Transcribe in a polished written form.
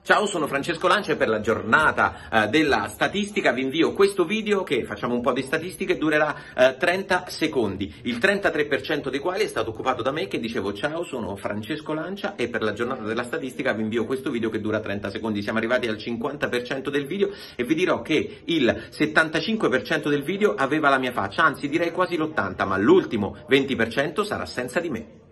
Ciao, sono Francesco Lancia e per la giornata della statistica vi invio questo video che, facciamo un po' di statistiche, durerà 30 secondi, il 33% dei quali è stato occupato da me che dicevo ciao, sono Francesco Lancia e per la giornata della statistica vi invio questo video che dura 30 secondi. Siamo arrivati al 50% del video e vi dirò che il 75% del video aveva la mia faccia, anzi direi quasi l'80%, ma l'ultimo 20% sarà senza di me.